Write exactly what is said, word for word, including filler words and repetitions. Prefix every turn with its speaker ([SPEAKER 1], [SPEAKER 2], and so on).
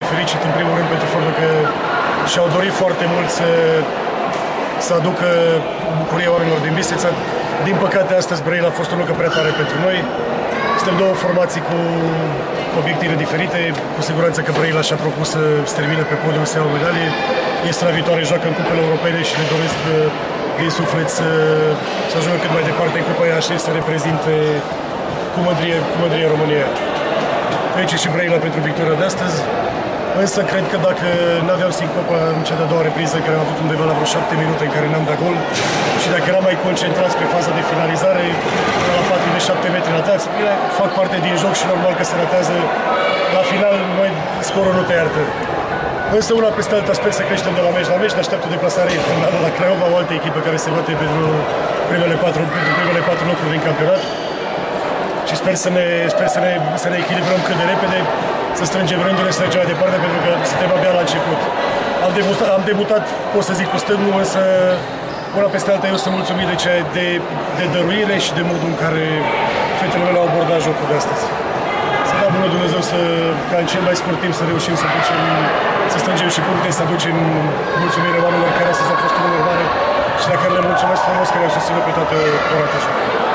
[SPEAKER 1] fericit în primul rând pentru faptul că și-au dorit foarte mult să, să aducă bucuria oamenilor din Bistrița. Din păcate, astăzi Brăila a fost o locă prea tare pentru noi. Suntem două formații cu, cu obiective diferite. Cu siguranță că Brăila și-a propus să se termine pe podium, să ia o medalie. Este la viitoare, joacă în cupele europene și ne doresc din suflet să, să ajungă cât mai departe în Cupa I A H F, să reprezinte cu mândrie, cu mândrie România. Felicit și Brăila pentru victoria de astăzi. Însă cred că dacă nu aveam sincopa în cea de-a doua repriză, care am avut undeva la vreo șapte minute în care n-am dat gol, și dacă eram mai concentrați pe faza de finalizare, la patruzeci de șapte metri ratați, bine, fac parte din joc și normal că se ratează. La final, noi scorul nu te iartă. Însă una peste alta sper să creștem de la meci la meci, ne așteaptă deplasare infernală la Craiova, o altă echipă care se bate pentru primele patru, pentru primele patru locuri din campionat. Și sper să ne, sper să ne, să ne echilibrăm cât de repede, să strângem rândurile, să mergem mai departe, pentru că suntem abia la început. Am debutat, am debutat, pot să zic, cu stângul, însă una peste alta eu sunt mulțumit de, ce, de, de dăruire și de modul în care fetele mele au abordat jocul de astăzi. Să dea bună Dumnezeu să, ca în cel mai scurt timp să reușim să, ducem, să strângem și puncte, să aducem mulțumire oamenilor care astăzi au fost în urmare și la care le mulțumesc frumos că ne-au susținut pe toată durata jocului.